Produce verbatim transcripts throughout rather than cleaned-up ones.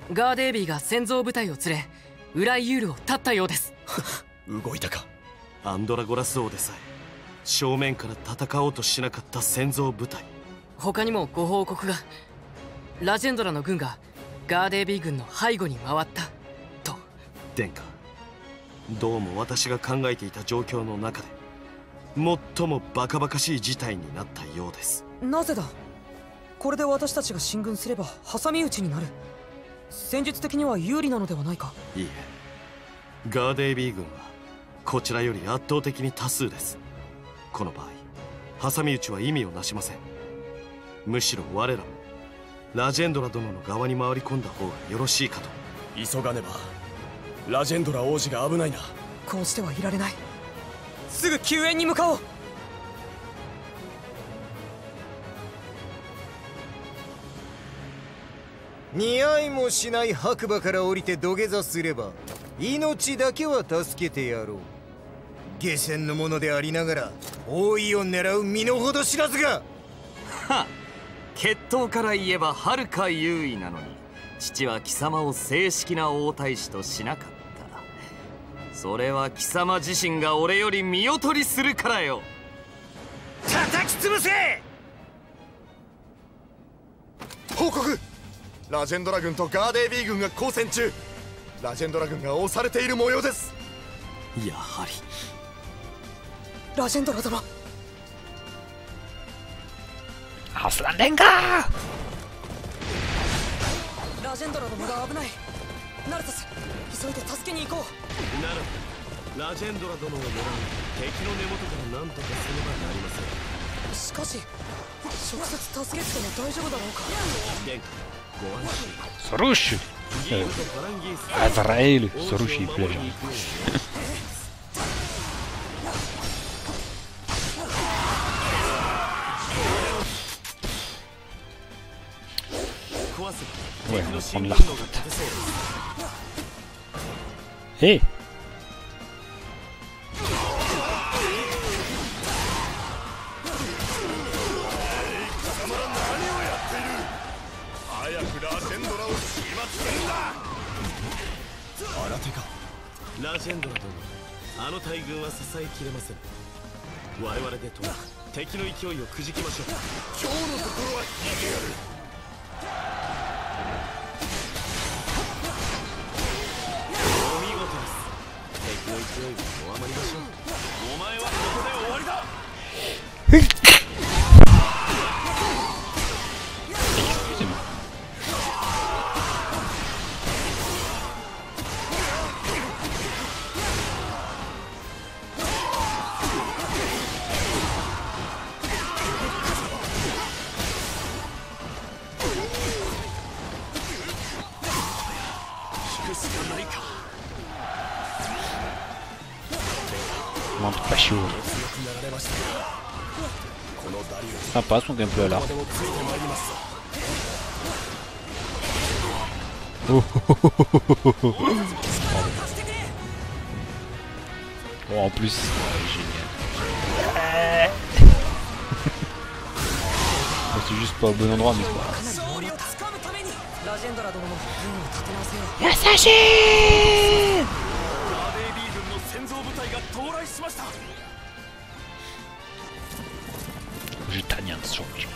ガーデービーが先蔵部隊を連れウライユールを立ったようです。 動いたか。アンドラゴラス王でさえ正面から戦おうとしなかった先蔵部隊。 他にもご報告が。ラジェンドラの軍がガーデービー軍の背後に回ったと。 殿下、どうも私が考えていた状況の中で最もバカバカしい事態になったようです。 なぜだ。これで私たちが進軍すれば挟み撃ちになる。戦術的には有利なのではないか。 いいえ、ガーデービー軍はこちらより圧倒的に多数です。この場合挟み撃ちは意味をなしません。むしろ我らもラジェンドラ殿の側に回り込んだ方がよろしいかと。急がねば。ラジェンドラ王子が危ないな。 こうしてはいられない。すぐ救援に向かおう。 似合いもしない白馬から降りて土下座すれば命だけは助けてやろう。下船の者でありながら王位を狙う身の程知らずが。 はっ、血統から言えばはるか優位なのに父は貴様を正式な王太子としなかった。それは貴様自身が俺より見劣りするからよ。 叩き潰せ。 報告。ラジェンドラ軍とガーデービー軍が交戦中。ラジェンドラ軍が押されている模様です。 やはりラジェンドラ殿。 アスランレンガー。 ラジェンドラ殿が危ない。ナルトス、急いで助けに行こう。 ならラジェンドラ殿を狙う敵の根元から何とかせねばなりません。 しかし直接助けても大丈夫だろうか。 殿下、ご安心。 Срущий. Азраэль, срущий пляж. Ouais, on va prendre l'arc en fait. Hé! Hey! ラジェンドラ殿、あの大軍は支えきれません。我々でとも敵の勢いをくじきましょう。今日のところは引いてやる。お見事です。敵の勢いは弱まりましょう。お前はここで終わりだ。 Monte pas chaud. Sympa son gameplay là. Oh, oh en plus, ouais, génial. C'est juste pas au bon endroit, mais c'est pas grave. Yasashi! Żytanian strzałki.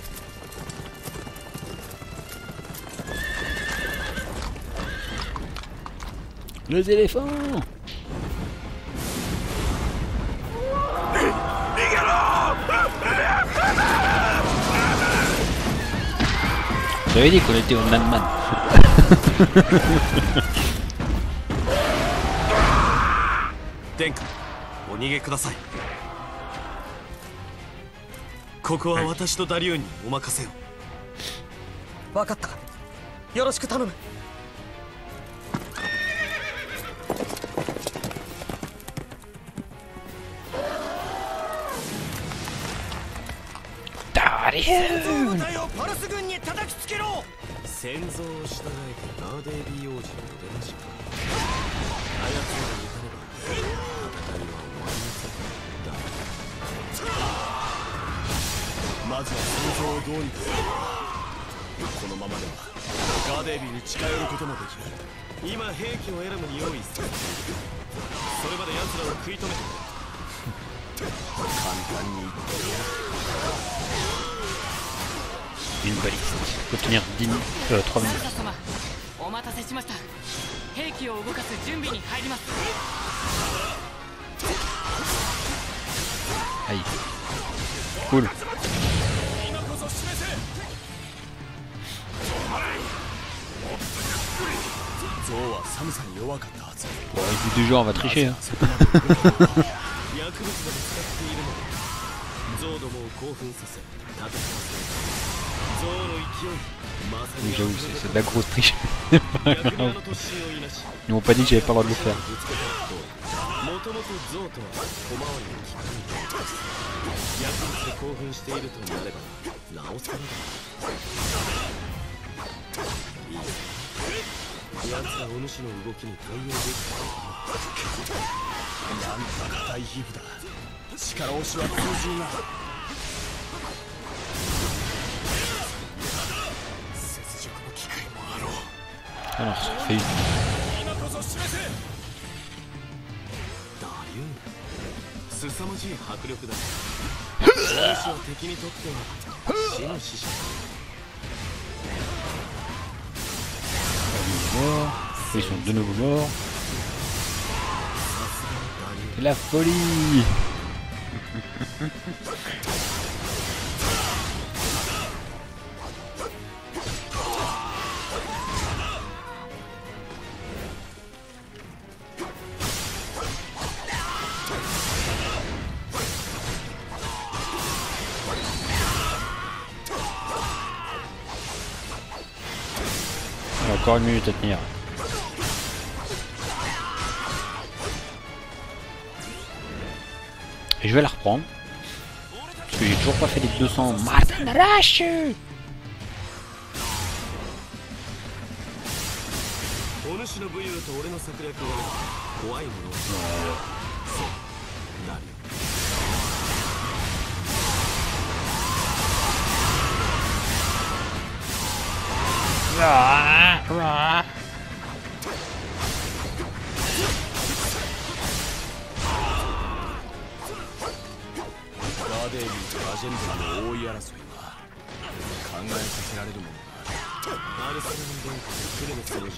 Les éléphants! J'avais dit qu'on était au Man-Man. Denka, お逃げください。ここは私とダリューにお任せを。 分かった。よろしく頼む。 ダリュー。 パルス軍に叩きつけろ。 先祖を従えてガーデービー王子の出ましょう。あやつがいたれば戦いは終わりません。まずは先祖をどうにかする。このままではガーデービーに近寄ることもできる。今兵器をエラムに用意されている。それまで奴らを食い止めて簡単に言って Une baliste. Faut tenir dix minutes, euh, trois ナル minutes. サ様、お待たせしました。兵器を動かす準備に入ります。 Aïe. Cool. ゾウは寒さに弱かったはず。 Bon, écoute, du genre, on va tricher. Hein. 薬物まで使っているのでゾウどもを興奮させ戦わせる。ゾウの勢い、まさ Oui, に j'avoue, c'est c'est de la grosse triche. 逆にあの突進をいなし Ils m'ont pas dit que j'avais pas le droit de le faire. もともとゾウとは小回りの利かない薬物で興奮しているとなればなおさらだ。いい奴らお主の動きに対応できた。なんと硬い皮膚だ。力押しは通じんな。雪辱の機会もあろう。 Alors, ça fait une. 今こそ示せ。だりゅう凄まじい迫力だ。お主は敵にとっては死の使者。 Morts. Ils sont de nouveau morts. La folie. Encore une minute à tenir. Et je vais la reprendre. Parce que j'ai toujours pas fait les deux cents. Martin Rush. お主の武勇と俺の策略は怖いもの。そうなるよ。 Ah, ah. ガーデービーとラジェンドの大い争いは考えさせられるものがある。アルセナル殿下とクレメス王子の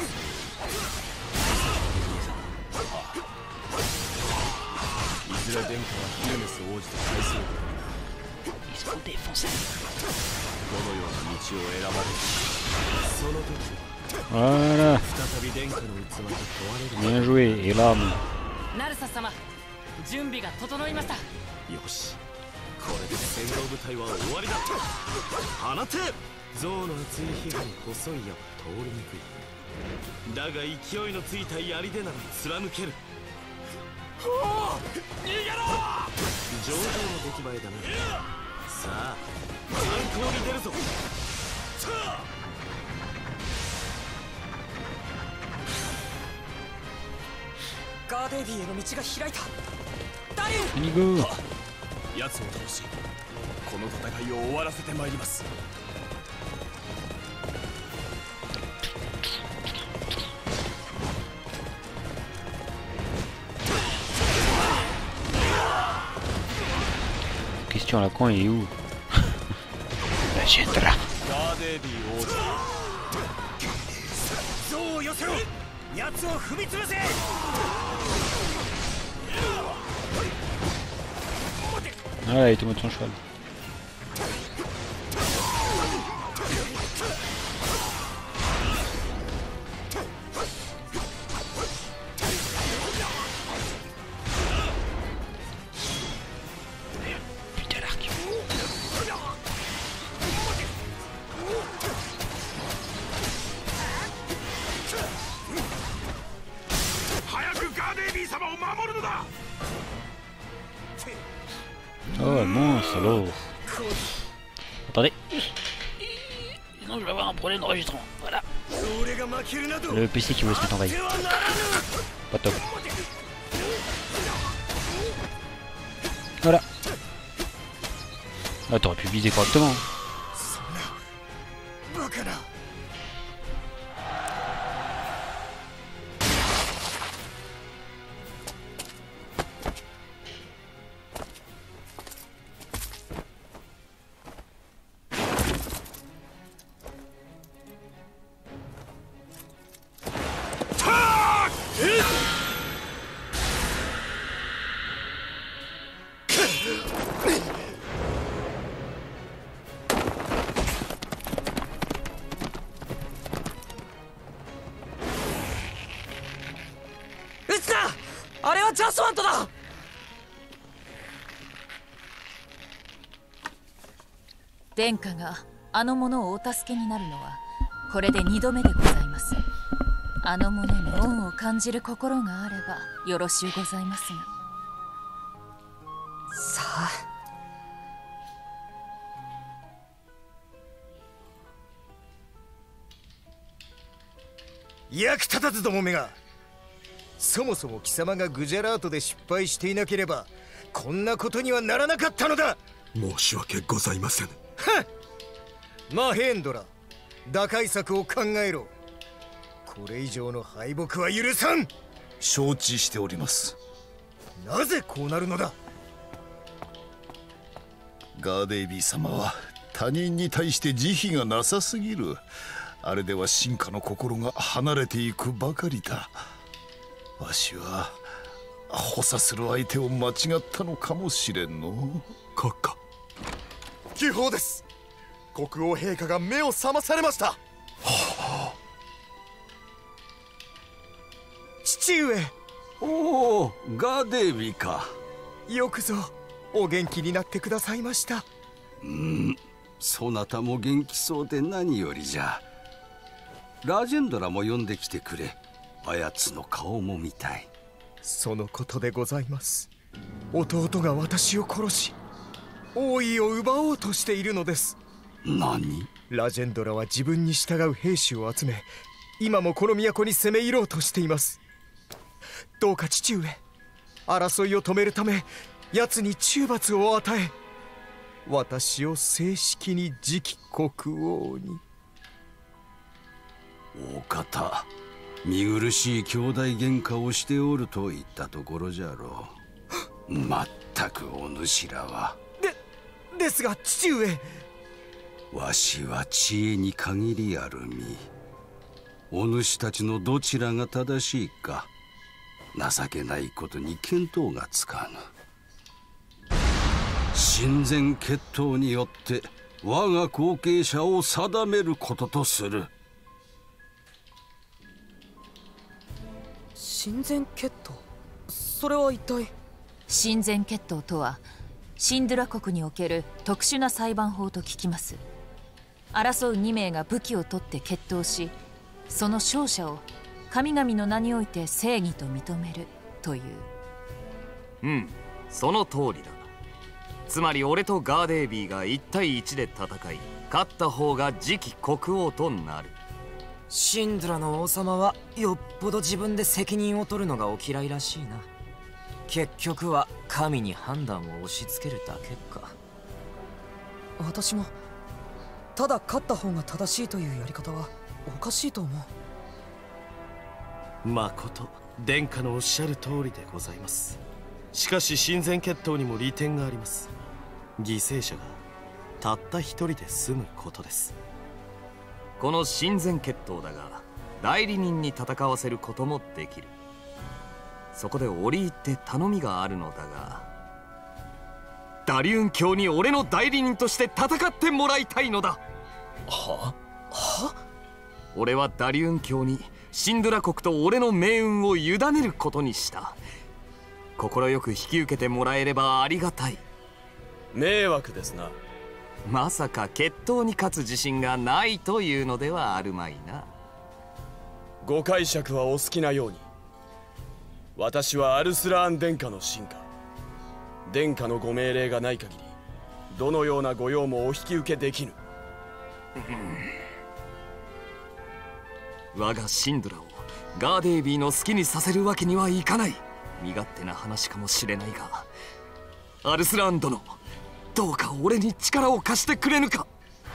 いずれ殿下はクレメス王子と対することになる。 Ils sont défoncés. どのような道を選ばれるか、その時 Voilà. 再び殿下の器と問われる。 Bien joué. Et là, bon. ナルサ様、準備が整いました。 よし、これで戦闘部隊は終わりだ。放て。象の厚い皮膚に細い矢は通りにくい。だが勢いのついた槍でなら貫ける。逃げろ。上々の出来栄えだな。さあ、反抗に出るぞ。 ガーデービーへの道が開いた。ダリュ On y go. 奴を倒し、この戦いを終わらせてまいります。 Question là, quand il est où? La Gendra. ガーデービー王子。象を寄せろ。奴を踏み潰せ。 Voilà, il est tombé de son cheval. Putain, l'arc. 早くガーデービー様を守るのだ。 Oh, mon salaud. Attendez. Sinon, je vais avoir un problème d'enregistrement. Voilà. Le P C qui voulait se mettre en veille. Pas top. Voilà. Ah, t'aurais pu viser correctement. つだ。あれはジャスワントだ。 殿下があの者をお助けになるのはこれで二度目でございます。あの者に恩を感じる心があればよろしゅうございますが。 さあ、 役立たずどもめが。そもそも貴様がグジャラートで失敗していなければこんなことにはならなかったのだ。 申し訳ございません。 はっ、マヘンドラ、打開策を考えろ。これ以上の敗北は許さん。 承知しております。 なぜこうなるのだ。 ガーデイビー様は他人に対して慈悲がなさすぎる。あれでは進化の心が離れていくばかりだ。わしは補佐する相手を間違ったのかもしれんの。 閣下、急報です。国王陛下が目を覚まされました。はあ、父上。 おお、ガーデイビーか。 よくぞお元気になってくださいました。 うん、そなたも元気そうで何よりじゃ。ラジェンドラも呼んできてくれ。あやつの顔も見たい。 そのことでございます。弟が私を殺し王位を奪おうとしているのです。 何？ ラジェンドラは自分に従う兵士を集め今もこの都に攻め入ろうとしています。どうか父上、争いを止めるため奴に懲罰を与え私を正式に次期国王に。 お方、見苦しい兄弟喧嘩をしておると言ったところじゃろう。まったくお主らは。 でですが父上、 わしは知恵に限りある身。お主たちのどちらが正しいか情けないことに見当がつかぬ。親善決闘によって我が後継者を定めることとする。 親善決闘、それは一体。 親善決闘とはシンドゥラ国における特殊な裁判法と聞きます。争うに名が武器を取って決闘し、その勝者を神々の名において正義と認めるという。 うん、その通りだ。つまり俺とガーデイビーがいち対いちで戦い勝った方が次期国王となる。 シンドラの王様はよっぽど自分で責任を取るのがお嫌いらしいな。結局は神に判断を押し付けるだけか。私もただ勝った方が正しいというやり方はおかしいと思う。まこと殿下のおっしゃる通りでございます。しかし親善決闘にも利点があります。犠牲者がたった一人で済むことです。 この親善決闘だが代理人に戦わせることもできる。そこで折り入って頼みがあるのだが、ダリュン卿に俺の代理人として戦ってもらいたいのだ。 はは俺はダリュン卿にシンドゥラ国と俺の命運を委ねることにした。快く引き受けてもらえればありがたい。 迷惑ですな。 まさか決闘に勝つ自信がないというのではあるまいな。 ご解釈はお好きなように。私はアルスラーン殿下の臣下。殿下のご命令がない限りどのような御用もお引き受けできぬ。 我がシンドラをガーデイビーの好きにさせるわけにはいかない。身勝手な話かもしれないが、アルスラーン殿、どうか俺に力を貸してくれぬか。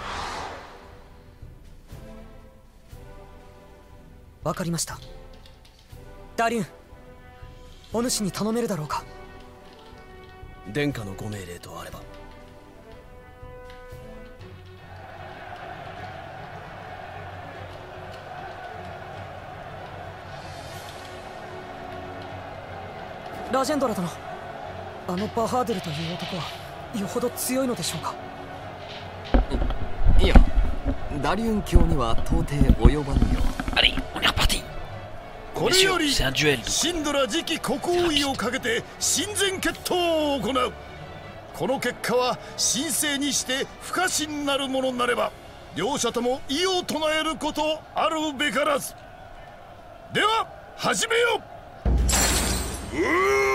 わかりました。ダリュン、お主に頼めるだろうか。 殿下のご命令とあれば。 ラジェンドラ殿、あのバハーデルという男はよほど強いのでしょうか。 いや、ダリュン卿には到底及ばぬよ。 あれ、おにゃパティ。 これより c'est un duel. シンドラ次期国王位をかけて親善決闘を行う。この結果は神聖にして不可侵なるものなれば両者とも異を唱えることあるべからず。では始めよう。う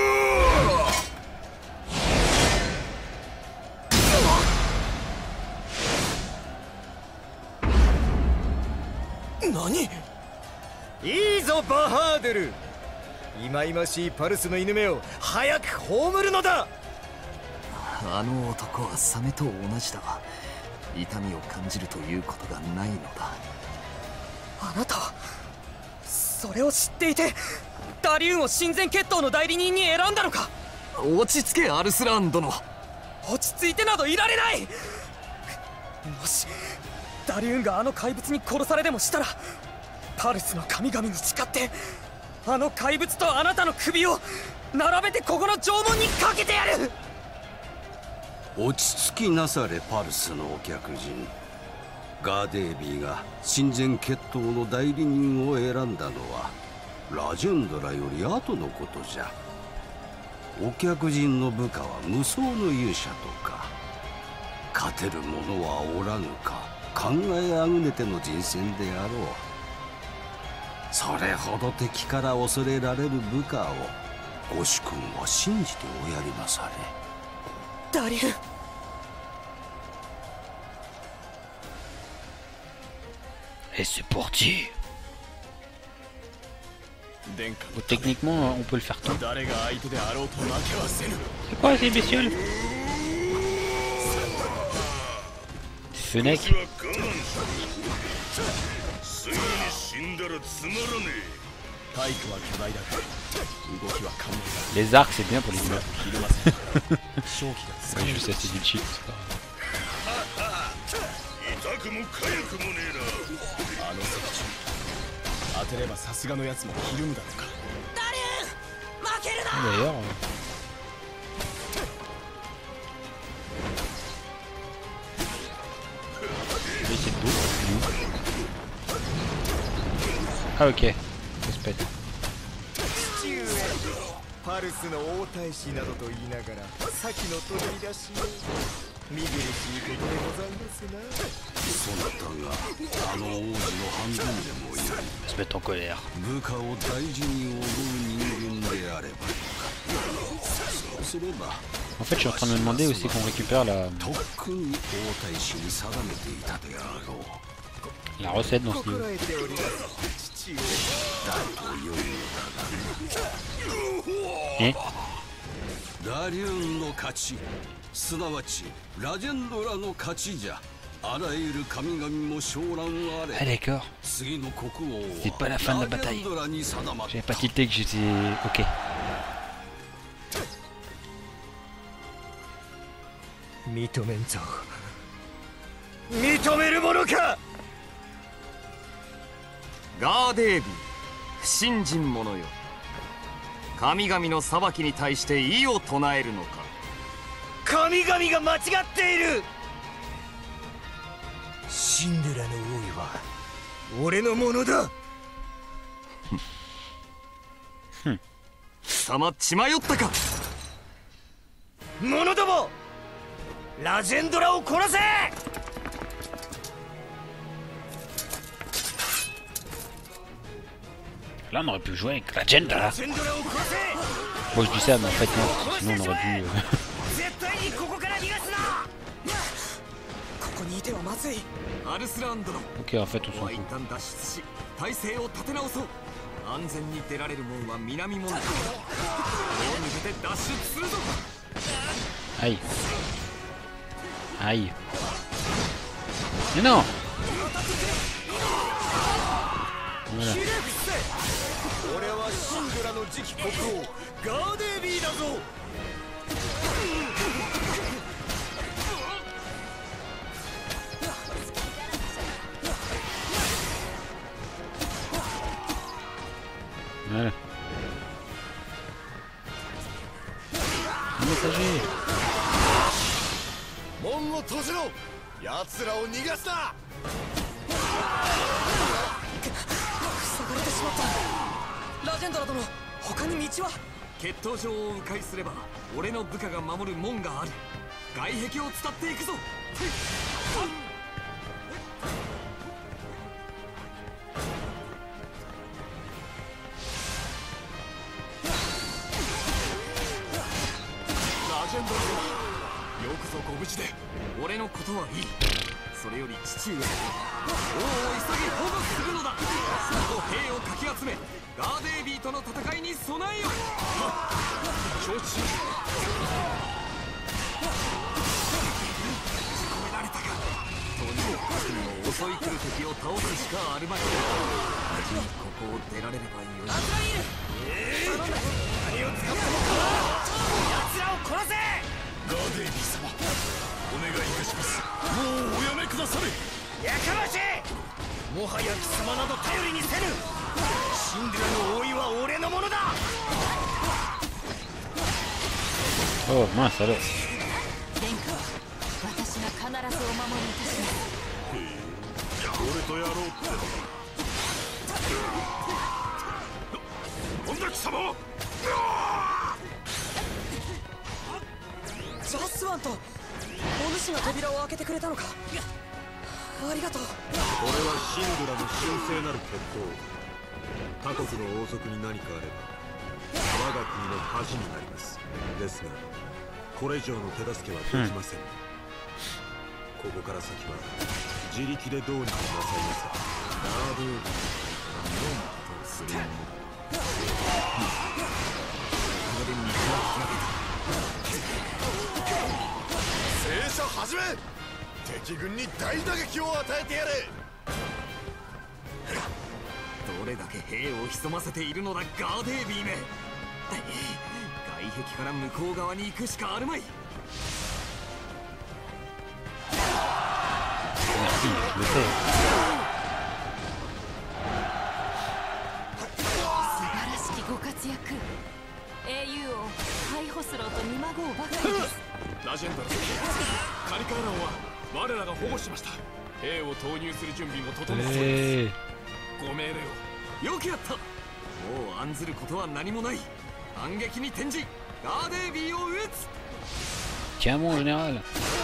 何？いいぞバハードル。いまいましいパルスの犬目を早く葬るのだ。 あの男はサメと同じだ。痛みを感じるということがないのだ。 あなたはそれを知っていてダリューンを親善決闘の代理人に選んだのか。 落ち着けアルスラーン殿。 落ち着いてなどいられない。もしダリューンがあの怪物に殺されでもしたらパルスの神々に誓ってあの怪物とあなたの首を並べてここの縄文にかけてやる。 落ち着きなされパルスのお客人。ガーデービーが親善決闘の代理人を選んだのはラジェンドラより後のことじゃ。お客人の部下は無双の勇者とか勝てる者はおらぬか考えあぐねての人選であろう。それほど敵から恐れられる部下をご主君は信じておやりなされ。 ダリューン。 Et c'est parti. Bon, techniquement, on peut le faire tout. C'est quoi ces bestioles? Fennec. Les arcs, c'est bien pour les humains. Ouais, je sais, c'est du cheat. 痛くも痒くもねえな。あの石柱当てればさすがのやつもひるむだろうか。 ダリューン負けるな。 D'ailleurs. Mais c'est beau. Ah ok. Respect. パルスの王太子などと言いながら先の取り出し見苦しいことでございますな。 そなたがあの王子の半分でもいない。 Se mettre en colère. 部下を大事に思う人間であれば。そうすれば。 En fait, je suis en train de me demander aussi qu'on récupère la, la recette dans ce niveau. Et ah d'accord. C'est pas la fin de la bataille. J'avais pas tilté que j'étais... Ok. 認めんぞ。認めるものか。 ガーデービー不信心者よ。神々の裁きに対して異を唱えるのか。 神々が間違っている。シンデレラの王位は俺のものだ。 貴様血迷ったか。 者ども、ラジェンドラを殺せ。 Là on aurait pu jouer avec la Jenda là. Bon je dis ça mais en fait non, sinon on aurait pu... Euh... Ok en fait on s'en fout. 安全に出られる門は南門だ。これを抜けて脱出するぞ。 Aïe. Aïe. Mais non. Voilà. 俺はシンドラの次期国王ガーデービーだぞ。 Voilà. Un messager. 門を閉じろ。奴らを逃がすな。 塞がれてしまった。 ラジェンドラ殿、他に道は？ 決闘場を迂回すれば俺の部下が守る門がある。外壁を伝っていくぞ。ラジェンドラよくぞご無事で。俺のことはいい。それより父上、王を急ぎ保護するのだ。さっと兵をかき集め、ガーデービーとの戦いに備えよ。承知。込められたか。とにかく襲い来る敵を倒すしかあるまい。無事にここを出られればいいよ。 アズライル、えー、頼んだ。何を使ったのか。奴らを殺せ。 ガーデービー様、お願いいたします。もうおやめくだされ。 やかましい。もはや貴様など頼りにせぬ。シンデレラの王位は俺のものだ。 Oh mince alors. 殿下、私が必ずお守りいたします。 俺とやろうって本田貴様。 ジャスワンとお主が扉を開けてくれたのか。ありがとう。 これはシンドラの神聖なる決闘。他国の王族に何かあれば我が国の恥になります。ですがこれ以上の手助けはできません、うん、ここから先は自力でどうにかなさいます。ガーデービーのことをするものだ。ここで道を開けた。 戦車始め。敵軍に大打撃を与えてやれ。 どれだけ兵を潜ませているのだガーデービーめ。外壁から向こう側に行くしかあるまい。 素晴らしきご活躍。英雄を逮捕すろうと見まごうばかりです。 ラジェンドラ、カリカーランは我らが保護しました。兵を投入する準備も整っております、えー、ご命令を。 よくやった。もう案ずることは何もない。反撃に転じガーデービーを撃つ。 Tiens mon général。 役に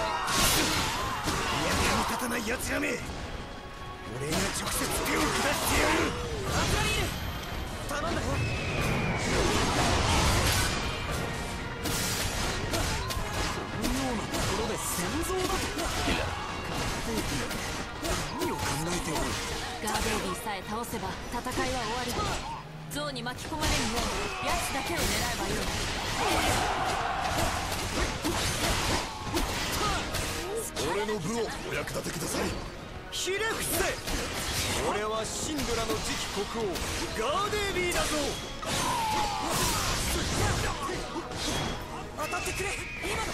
立たない奴らめ。俺が直接手を下してやる。 アズライル、頼んだよ。 このようなところで戦争だと。ガーデービー、何を考えておる。 ガーデービーさえ倒せば戦いは終わる。象に巻き込まれるよう奴だけを狙えばいい。 俺の部をお役立てください。 ひれ伏せ。俺はシンドラの次期国王ガーデービーだぞ。 当たってくれ、今だ。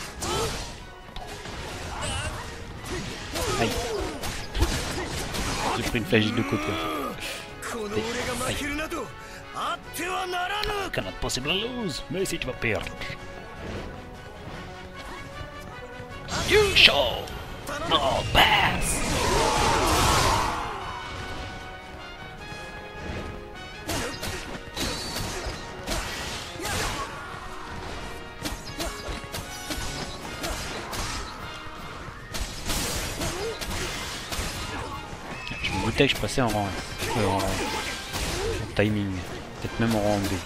はい。J'ai pris une flagelle de côté. Cannot possibly lose, mais si tu vas perdre. You show no pass. Je me doutais que je passais en rang, euh, en, en timing, peut-être même en rang B.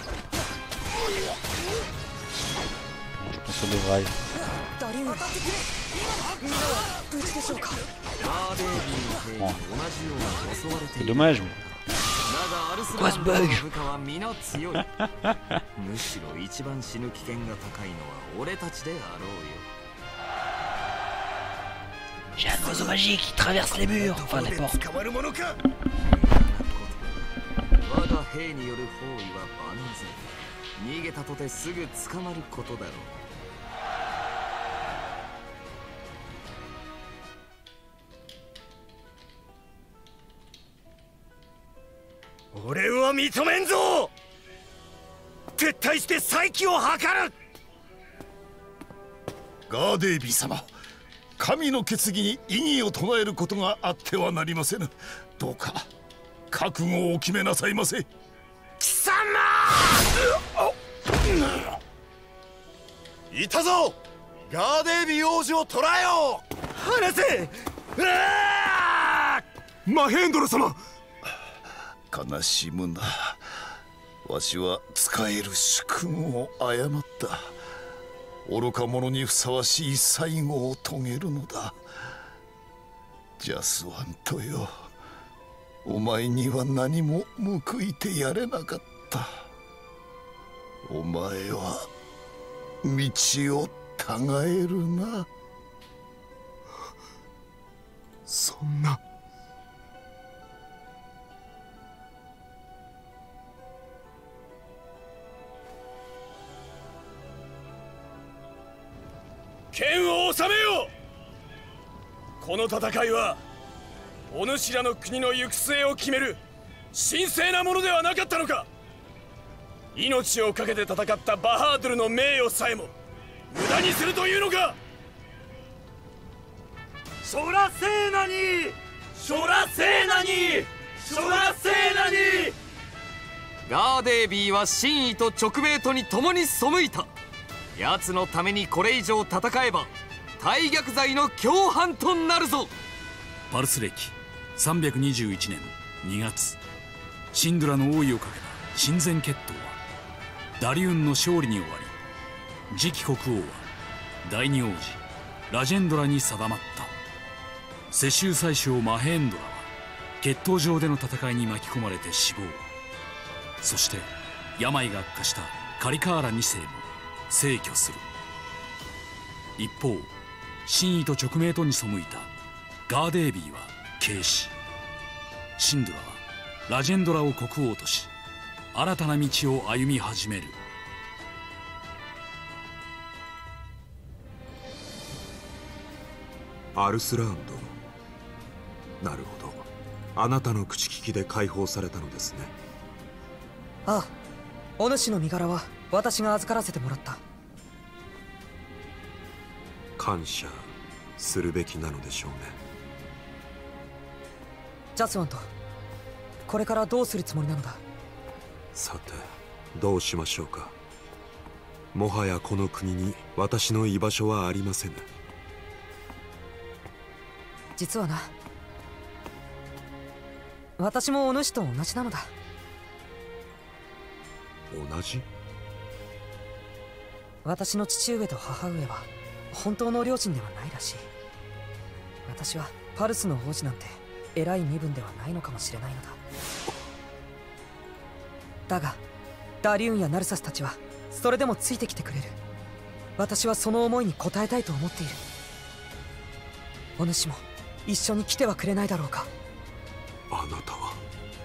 Je pense que ça devrait aller. Bon. C'est dommage, mais... Quoi ce bug? J'ai un oiseau magique qui traverse les murs, enfin les portes. Gardébi様、神の決議に異議を唱えることがあってはなりませぬ。どうか覚悟を決めなさいませ。 貴様。いたぞ、ガーデービー王子を捕らえよう。 離せ。 マヘンドラ様、悲しむな。わしは使える主君を誤った。愚か者にふさわしい最後を遂げるのだ。ジャスワントよ、お前には何も報いてやれなかった。お前は道をたがえるな。 そんな。 剣を収めよう。この戦いはお主らの国の行く末を決める神聖なものではなかったのか。命を懸けて戦ったバハードゥルの名誉さえも無駄にするというのか。 ショラセーナにショラセーナにショラセーナに。 ガーデービーは真意と直命とに共に背いた。奴のためにこれ以上戦えば大逆罪の共犯となるぞ。 パルス歴さんびゃくにじゅういちねんにがつ、シンドラの王位をかけた親善決闘はダリウンの勝利に終わり、次期国王は第二王子ラジェンドラに定まった。世襲宰相マヘンドラは決闘場での戦いに巻き込まれて死亡。そして病が悪化したカリカーラにせいも逝去する。一方、真意と直命とに背いたガーデービーは軽視。シンドラはラジェンドラを国王とし、新たな道を歩み始める。 アルスラーンド、なるほど、あなたの口利きで解放されたのですね。 ああ、お主の身柄は私が預からせてもらった。 感謝するべきなのでしょうね。 ジャスワント、これからどうするつもりなのだ。 さて、どうしましょうか。もはやこの国に私の居場所はありません。 実はな、私もお主と同じなのだ。 同じ？ 私の父上と母上は本当の両親ではないらしい。私はパルスの王子なんて偉い身分ではないのかもしれないのだ。だがダリューンやナルサスたちはそれでもついてきてくれる。私はその思いに応えたいと思っている。お主も一緒に来てはくれないだろうか。 あなたは？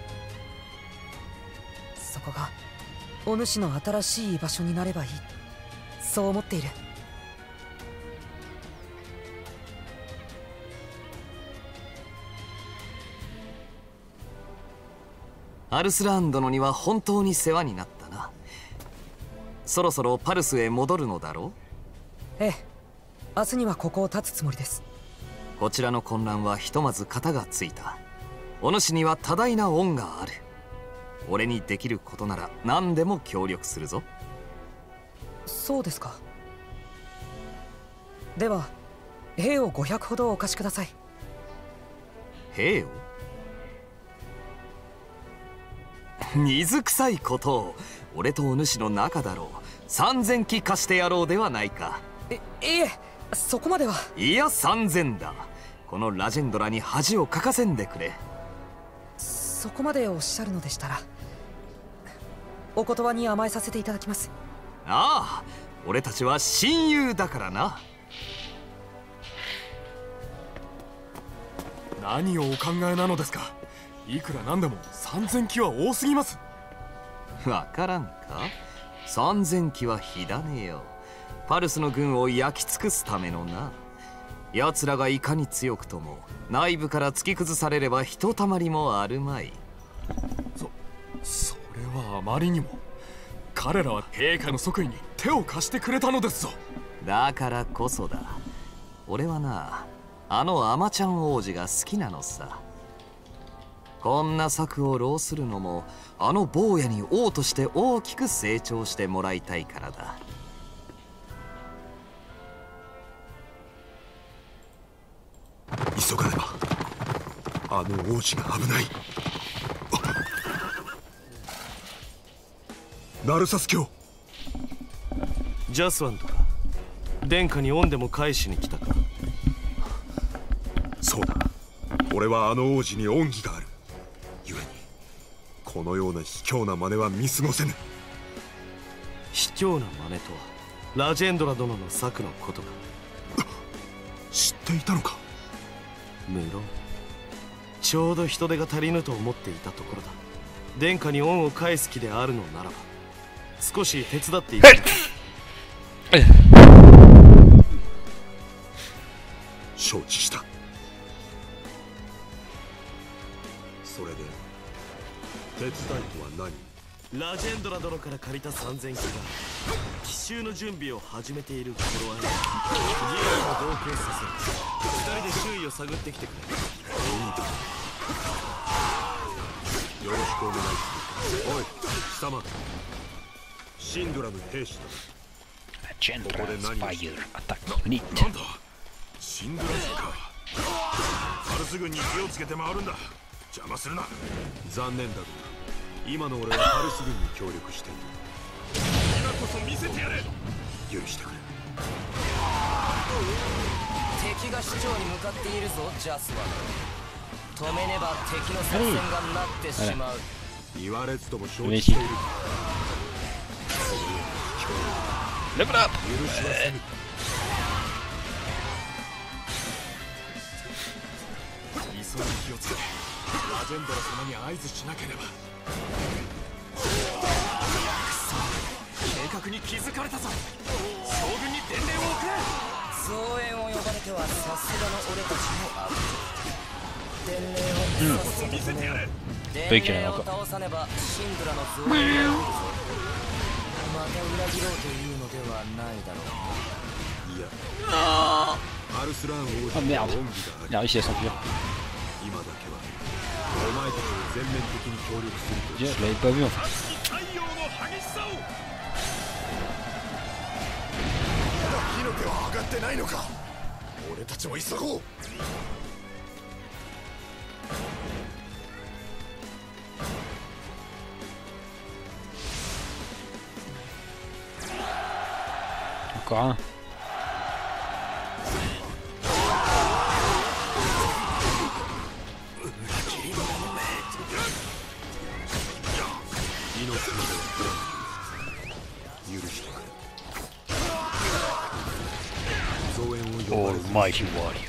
そこがお主の新しい居場所になればいい、そう思っている。 アルスラン殿には本当に世話になったな。そろそろパルスへ戻るのだろう？ええ、明日にはここを立つつもりです。 こちらの混乱はひとまず片がついた。お主には多大な恩がある。俺にできることなら何でも協力するぞ。 そうですか。では兵をごひゃくほどお貸しください。 兵を？水臭いことを。俺とお主の仲だろう。三千騎貸してやろうではないか。 え、いえ、そこまでは。 いや三千だ。このラジェンドラに恥をかかせんでくれ。 そこまでおっしゃるのでしたらお言葉に甘えさせていただきます。 ああ、俺たちは親友だからな。 何をお考えなのですか。いくらなんでも三千騎は多すぎます。 わからんか。三千騎は火種よ。パルスの軍を焼き尽くすためのな。奴らがいかに強くとも内部から突き崩されればひとたまりもあるまい。 そそれはあまりにも。彼らは陛下の即位に手を貸してくれたのですぞ。 だからこそだ。俺はな、あのアマちゃん王子が好きなのさ。 こんな策を浪するのもあの坊やに王として大きく成長してもらいたいからだ。 急がねば。あの王子が危ない。ナルサス卿。 ジャスワンとか殿下に恩でも返しに来たか。 そうだ、俺はあの王子に恩義がある。故にこのような卑怯な真似は見過ごせぬ。 卑怯な真似とはラジェンドラ殿の策のことか。 知っていたのか。 無論ちょうど人手が足りぬと思っていたところだ。殿下に恩を返す気であるのならば少し手伝っていただき承知した。それで手伝いとは何？ ラジェンドラ殿から借りたさんぜんきが奇襲の準備を始めている頃合い、議員を同行させふたりで周囲を探ってきてくれ。 よろしくお願いする。おい貴様、シンドラの兵士だ。 ジェンドラスパイアアタックユニット。 なんだシンドラ軍か。パルス軍に気をつけて回るんだ。邪魔するな。残念だが今の俺はパルス軍に協力している。今こそ見せてやれ。許してくれ。 敵が市長に向かっているぞジャスは。止めねば敵の作戦がなってしまう。 言われずとも承知している。 レベルアップ。 許しはせぬ。 急ぎ気をつけてラジェンドラ様に合図しなければ。くそ、計画に気づかれたぞ。将軍に伝令を送れ。 増援を呼ばれてはさすがの俺たちもアウト。伝令をさせてくれ。伝令を倒さねばシンドラの増援が来るぞ。また裏切ろうというのではないだろう。 いや、アルスラーン王子の恩義があり、 Il a réussi à s'enfuir. 今だけはお前たちを全面的に協力すると。 Je l'avais pas vu en fait. 火の手は上がってないのか。俺たちも急ごう。 Encore un. Almighty Warrior.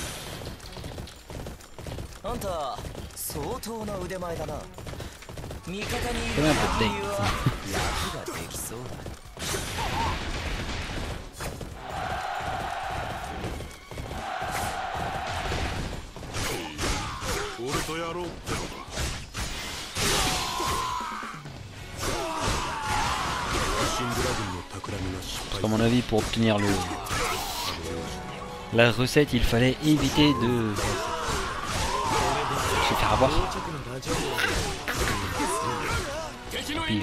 あんた相当な腕前だな。味方にいる理由は楽ができそうだ。 俺とやろうってのか。 Parce qu'à mon avis, pour obtenir le la recette, il fallait éviter de se faire avoir. Puis,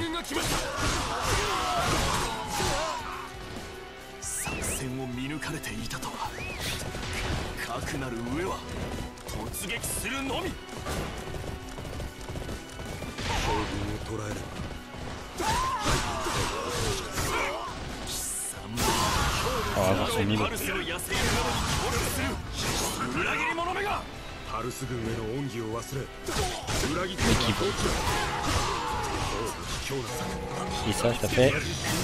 作戦を見抜かれていたとは。かくなる上は突撃するのみ。 将軍を捕らえれば。 on va voir son niveau. パルス軍への恩義を忘れ裏切って Et ça, ça fait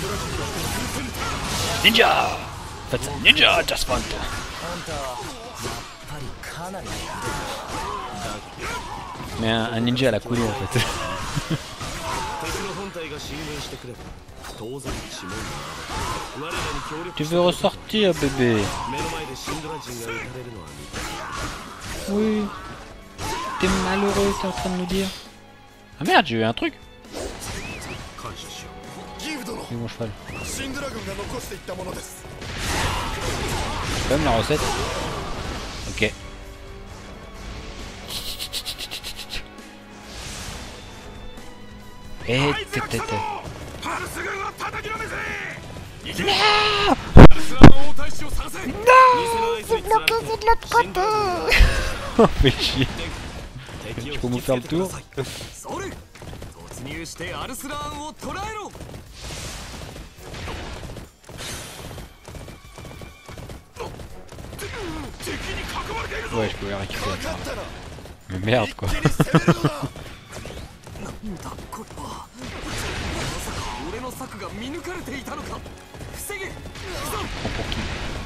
Ninja. Faites ça, Ninja Just Fun. Mais un, un ninja à la coulée en fait. Tu veux ressortir, bébé? Oui. T'es malheureux, t'es en train de nous dire. Ah merde, j'ai eu un truc. C'est mon cheval. Quand même la recette. Ok. えーってってって。 パルス軍を叩きのめせ。 Non, c'est bloqué, c'est de l'autre côté. Oh, fais chier. Tu peux nous faire le tour? Ouais, je peux la récupérer. Mais merde quoi. Pour qui?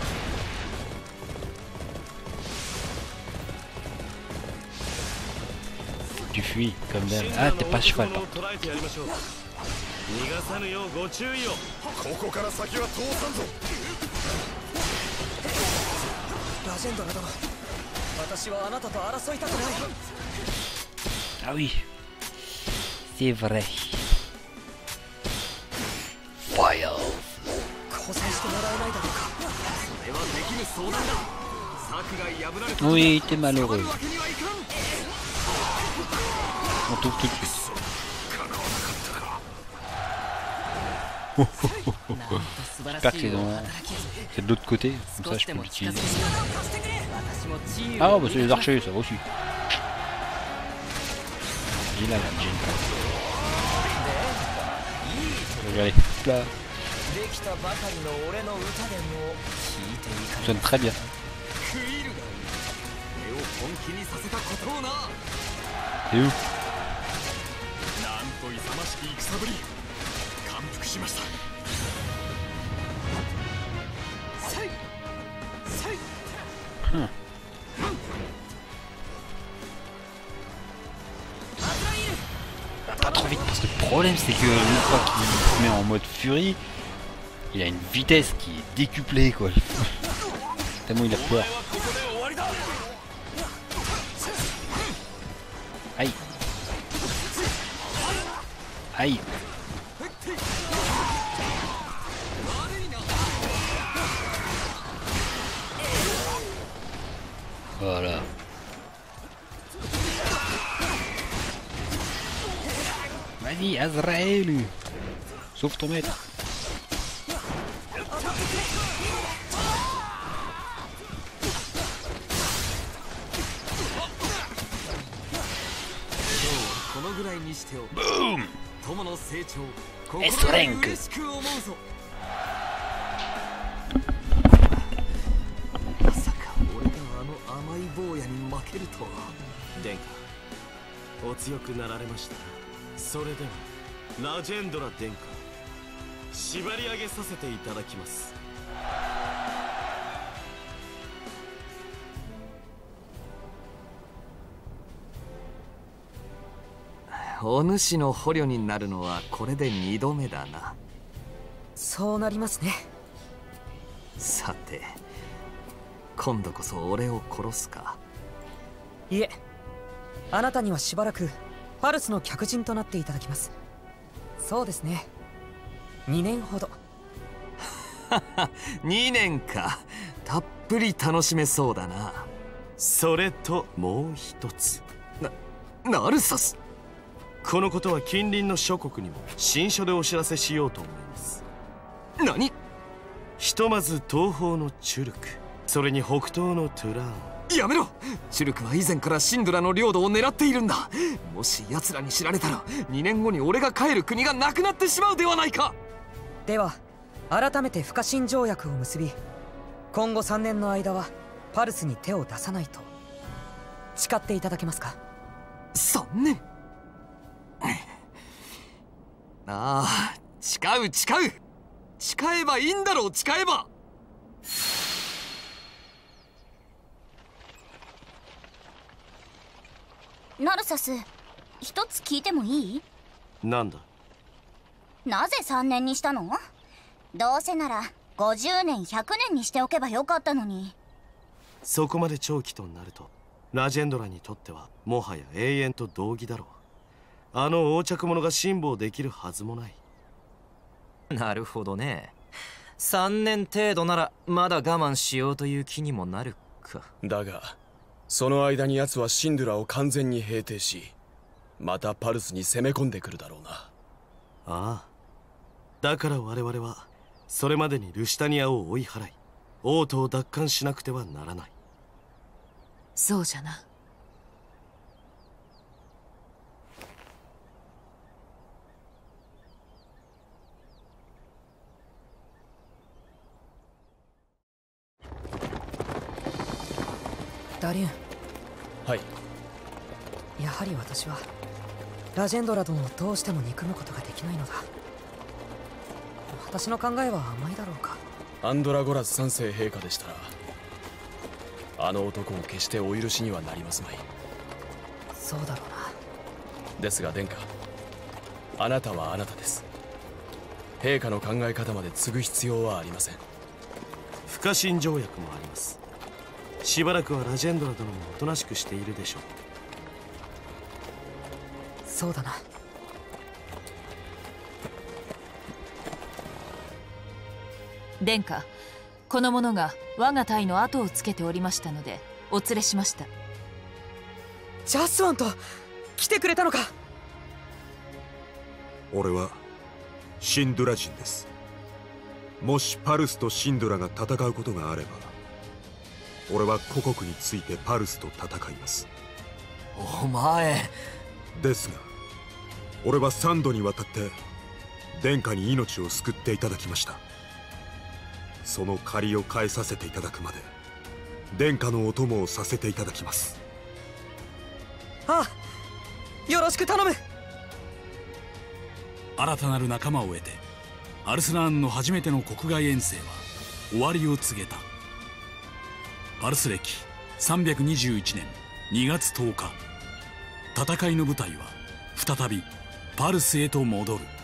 Tu fuis comme d'hab. Ah, t'es pas cheval par contre. 逃がさぬようご注意を。ここから先は通さんぞ。 ラジェンドラ殿、私はあなたと争いたくない。 Ah oui, c'est vrai. Fire. 交際してもらえないだろうか。 それはできぬ相談だ。策が破られた。 Oui, t'es malheureux. On trouve tout de suite. J'espère que c'est dans... c'est de l'autre côté, comme ça je peux l'utiliser. Ah bah c'est les archers, ça va aussi. Il est là la Jinka. Regardez, hop là. Ça sonne très bien. C'est où? しました。 Hmm. Pas trop vite parce que le problème c'est que une fois qu'il se met en mode furie, il a une vitesse qui est décuplée quoi. Tellement il a peur. Aïe. Aïe. Voilà. Vas-y, Azrael. Sauve ton maître. Boum. Estrenque. 殿下、お強くなられました。それではラジェンドラ殿下、縛り上げさせていただきます。 お主の捕虜になるのはこれで二度目だな。 そうなりますね。 さて、今度こそ俺を殺すか。 いえ、あなたにはしばらくパルスの客人となっていただきます。そうですね、にねんほど。 にねんか、たっぷり楽しめそうだな。 それともう一つ。 な、ナルサス。 このことは近隣の諸国にも新書でお知らせしようと思います。 何？ ひとまず東方のチュルク、それに北東のトゥラーン。 やめろ！チュルクは以前からシンドラの領土を狙っているんだ。もし奴らに知られたらにねんごに俺が帰る国がなくなってしまうではないか。 では改めて不可侵条約を結び、今後さんねんの間はパルスに手を出さないと誓っていただけますか？ さんねん？ああ、誓う誓う。誓えばいいんだろう、誓えば。 ナルサス、一つ聞いてもいい？ なんだ？ なぜさんねんにしたの？どうせならごじゅうねんひゃくねんにしておけばよかったのに。 そこまで長期となるとラジェンドラにとってはもはや永遠と同義だろう。あの横着者が辛抱できるはずもない。 なるほどね。さんねん程度ならまだ我慢しようという気にもなるか。 だがその間に奴はシンドラを完全に平定し、またパルスに攻め込んでくるだろうな。 ああ、だから我々はそれまでにルシタニアを追い払い王都を奪還しなくてはならない。 そうじゃな。 ダリュン。 はい。 やはり私はラジェンドラ殿をどうしても憎むことができないのだ。私の考えは甘いだろうか。 アンドラゴラス三世陛下でしたらあの男を決してお許しにはなりますまい。 そうだろうな。 ですが殿下、あなたはあなたです。陛下の考え方まで継ぐ必要はありません。 不可侵条約もあります。しばらくはラジェンドラ殿もおとなしくしているでしょう。 そうだな。 殿下、この者が我が隊の後をつけておりましたのでお連れしました。 ジャスワンと来てくれたのか。 俺はシンドゥラ人です。もしパルスとシンドゥラが戦うことがあれば、俺は故国についてパルスと戦います。 お前ですが俺は三度にわたって殿下に命を救っていただきました。その借りを返させていただくまで殿下のお供をさせていただきます。 ああ、よろしく頼む。 新たなる仲間を得てアルスラーンの初めての国外遠征は終わりを告げた。パルス歴さんびゃくにじゅういちねんにがつとおか、戦いの舞台は再びパルスへと戻る。